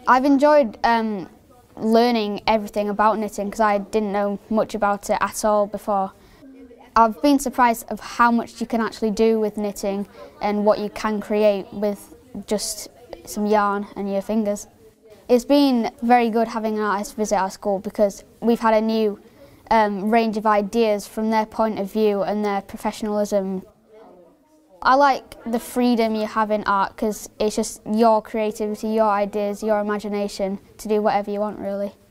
I've enjoyed learning everything about knitting because I didn't know much about it at all before. I've been surprised of how much you can actually do with knitting and what you can create with just some yarn and your fingers. It's been very good having an artist visit our school because we've had a new range of ideas from their point of view and their professionalism. I like the freedom you have in art because it's just your creativity, your ideas, your imagination to do whatever you want really.